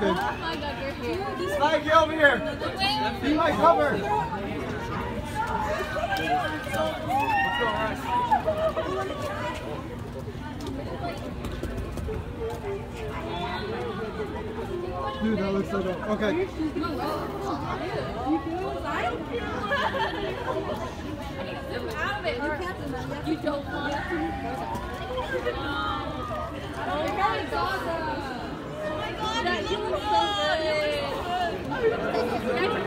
Okay. Oh my god, your hair. Slide, get over here. Be my cover. Let's go, Rice. Dude, that looks so dope. Okay. You feel out of it. You don't want to. Oh my god, it's awesome. Oh my god, you look so good.